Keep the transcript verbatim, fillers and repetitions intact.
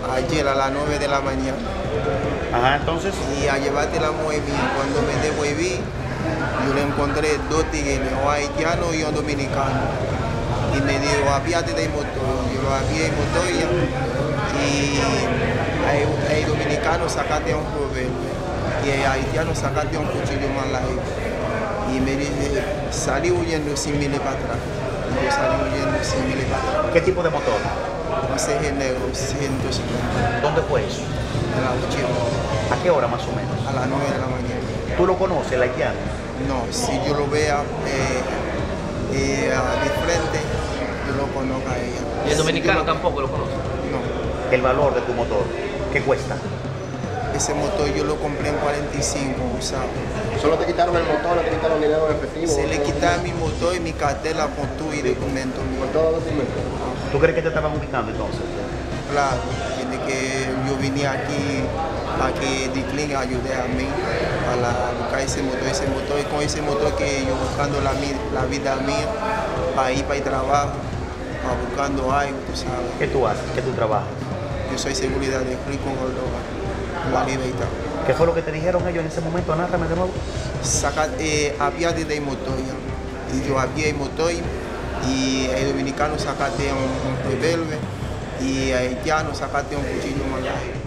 ayer a las nueve de la mañana. Ajá, entonces. Y a llevarte la mueví. Cuando me devolví, yo le encontré dos tigres, un haitiano y un dominicano. Y me dijo, apiate del motor. Yo lo apié el motor y el, el dominicano sacate un proverbio. Y el haitiano sacate un cuchillo más largo. Y me dice, salí huyendo sin miles para atrás. Yo salí huyendo sin miles para atrás. ¿Qué tipo de motor? Un C G negro, ciento cincuenta. ¿Dónde fue eso? En la Uchillo. ¿A qué hora más o menos? A las nueve de la mañana. ¿Tú lo conoces, el haitiano? No, si yo lo vea eh, eh, de frente, yo lo conozco a ella. ¿Y el dominicano si tampoco lo conoce? No. El valor de tu motor, ¿qué cuesta? Ese motor yo lo compré en cuarenta y cinco usado. ¿Solo te quitaron el motor, no te quitaron dinero en efectivo? Se le quitaba mi motor y mi cartera con tú y documentos. Con todos los documentos. ¿Tú crees que te estaban ubicando entonces? Claro, tiene que yo vine aquí para que Diclin ayude a mí para buscar ese motor, ese motor, y con ese motor que yo buscando la, la vida mía, para ir para el trabajo, para buscando algo, tú sabes. ¿Qué tú haces? ¿Qué tú trabajas? Yo soy seguridad de Rico Córdoba, la libertad. ¿Qué fue lo que te dijeron ellos en ese momento? Narrame de nuevo. Saca, eh, apiate del motor, ya. Y yo apié el motor y el dominicano sacate un, un revólver y el haitiano sacate un cuchillo más largo.